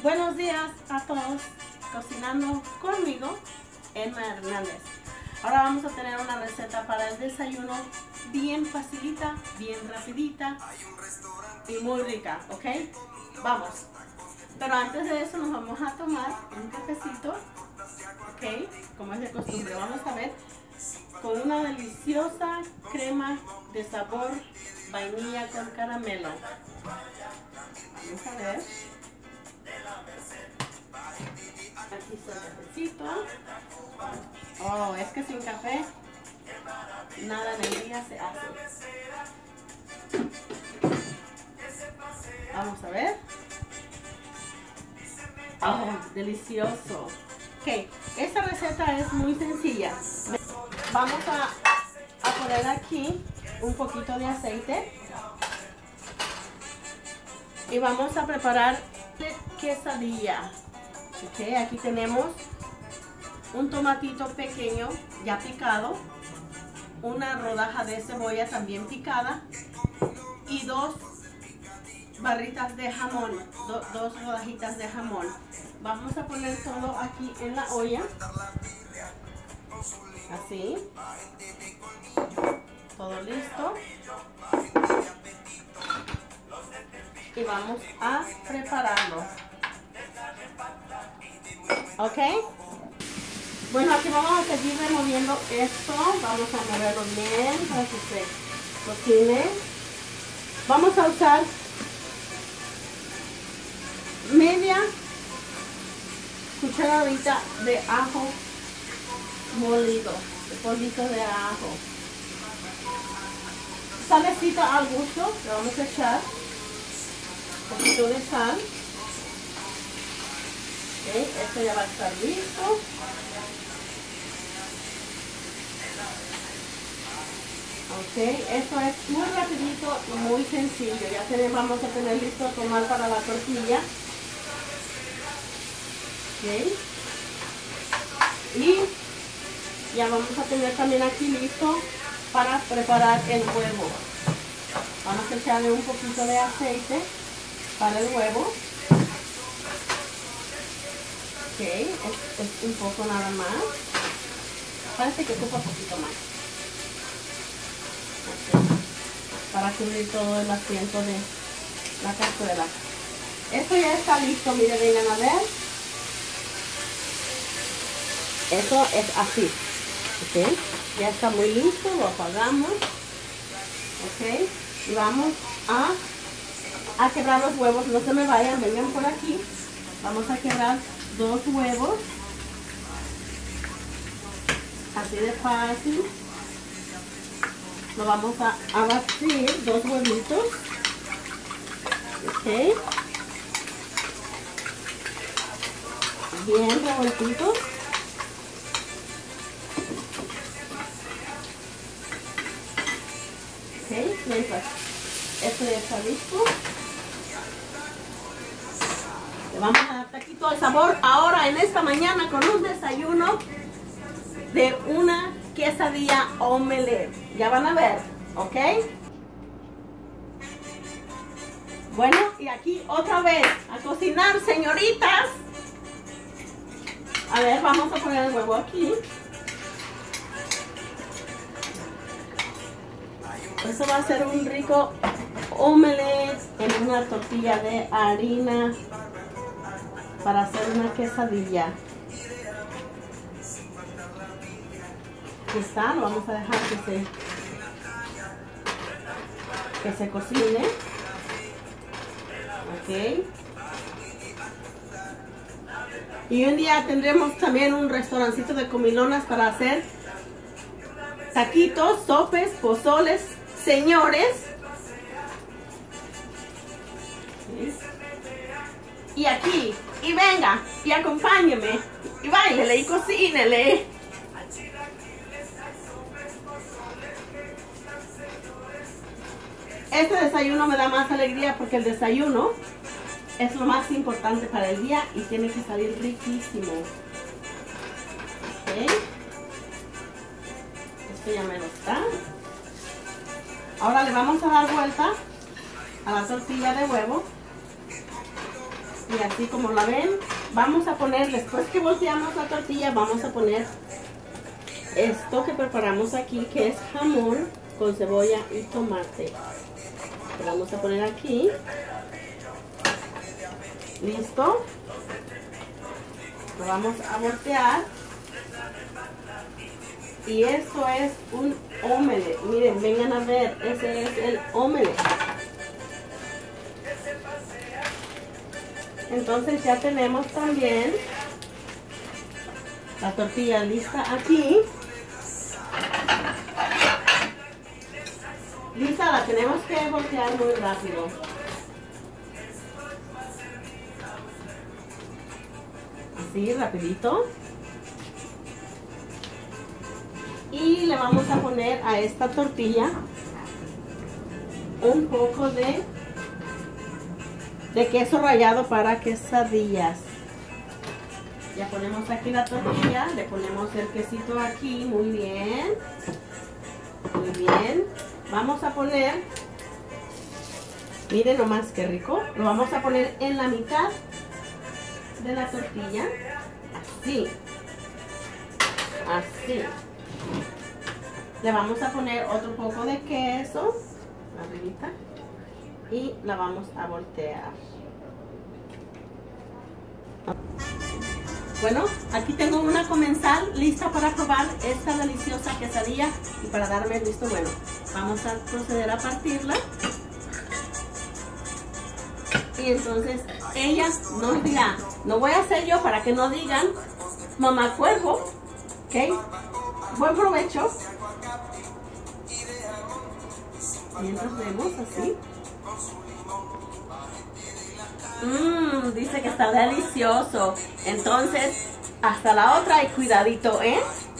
Buenos días a todos, cocinando conmigo, Emma Hernández. Ahora vamos a tener una receta para el desayuno bien facilita, bien rapidita y muy rica, ¿ok? Vamos. Pero antes de eso nos vamos a tomar un cafecito, ¿ok? Como es de costumbre, vamos a ver con una deliciosa crema de sabor vainilla con caramelo. Vamos a ver. Aquí está el cafecito. Oh, es que sin café nada en el día se hace. Vamos a ver. Oh, delicioso. Ok, esta receta es muy sencilla. Vamos a poner aquí un poquito de aceite y vamos a preparar quesadilla. Ok, aquí tenemos un tomatito pequeño ya picado, una rodaja de cebolla también picada y dos barritas de jamón, dos rodajitas de jamón. Vamos a poner todo aquí en la olla, así, todo listo, y vamos a prepararlo. Ok, bueno, aquí vamos a seguir removiendo esto, vamos a moverlo bien para que se cocine. Vamos a usar media cucharadita de ajo molido, de polvito de ajo. Salecita al gusto, le vamos a echar un poquito de sal. Okay, esto ya va a estar listo. Ok, esto es muy rapidito y muy sencillo. Ya vamos a tener listo el comal para la tortilla. Okay. Y ya vamos a tener también aquí listo para preparar el huevo. Vamos a echarle un poquito de aceite para el huevo. Ok, es un poco nada más. Parece que ocupa un poquito más. Okay. Para cubrir todo el asiento de la cazuela. Esto ya está listo, miren, vengan a ver. Eso es así. Ok, ya está muy listo, lo apagamos. Ok, y vamos a quebrar los huevos. No se me vayan, vengan por aquí. Vamos a quebrar 2 huevos, así de fácil. Lo vamos a batir, 2 huevitos, ok, bien revueltitos. Ok, mientras esto ya está listo, le vamos a dar taquito al sabor ahora en esta mañana con un desayuno de una quesadilla omelette. Ya van a ver, ¿ok? Bueno, y aquí otra vez a cocinar, señoritas. A ver, vamos a poner el huevo aquí. Eso va a ser un rico omelette en una tortilla de harina para hacer una quesadilla. Aquí está, lo vamos a dejar que se cocine. Ok. Y un día tendremos también un restaurancito de comilonas para hacer taquitos, sopes, pozoles, señores. Y aquí, y venga, y acompáñeme, y báilele, y cocínele. Este desayuno me da más alegría porque el desayuno es lo más importante para el día y tiene que salir riquísimo. Ok. Esto ya me lo está. Ahora le vamos a dar vuelta a la tortilla de huevo. Y así como la ven, vamos a poner, después que volteamos la tortilla, vamos a poner esto que preparamos aquí, que es jamón con cebolla y tomate. Lo vamos a poner aquí. Listo. Lo vamos a voltear. Y esto es un omelette. Miren, vengan a ver, ese es el omelette. Entonces ya tenemos también la tortilla lista aquí. Lista, la tenemos que voltear muy rápido. Así, rapidito. Y le vamos a poner a esta tortilla un poco de queso rallado para quesadillas. Ya ponemos aquí la tortilla, le ponemos el quesito aquí, muy bien. Muy bien. Vamos a poner, miren nomás qué rico, lo vamos a poner en la mitad de la tortilla, así, así. Le vamos a poner otro poco de queso, arribita, y la vamos a voltear. Bueno, aquí tengo una comensal lista para probar esta deliciosa quesadilla y para darme el visto bueno. Vamos a proceder a partirla. Y entonces ella nos dirá, no voy a hacer yo para que no digan mamá cuervo, ¿ok? Buen provecho. Mientras vemos así. Dice que está delicioso. Entonces, hasta la otra y cuidadito, ¿eh?